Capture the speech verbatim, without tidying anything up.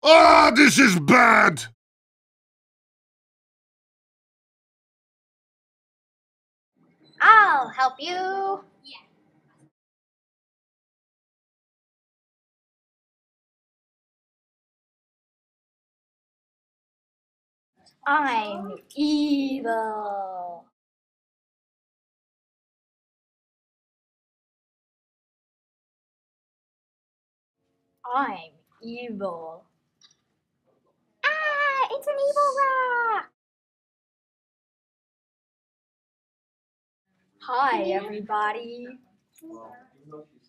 Ah, this is bad! I'll help you. I'm evil. I'm evil. Ah, it's an evil rock. Hi, everybody.